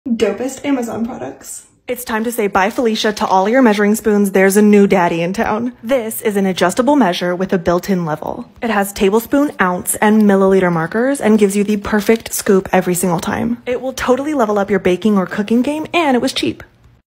Dopest Amazon products. It's time to say bye, Felicia, to all your measuring spoons. There's a new daddy in town. This is an adjustable measure with a built-in level. It has tablespoon, ounce, and milliliter markers and gives you the perfect scoop every single time. It will totally level up your baking or cooking game, and it was cheap.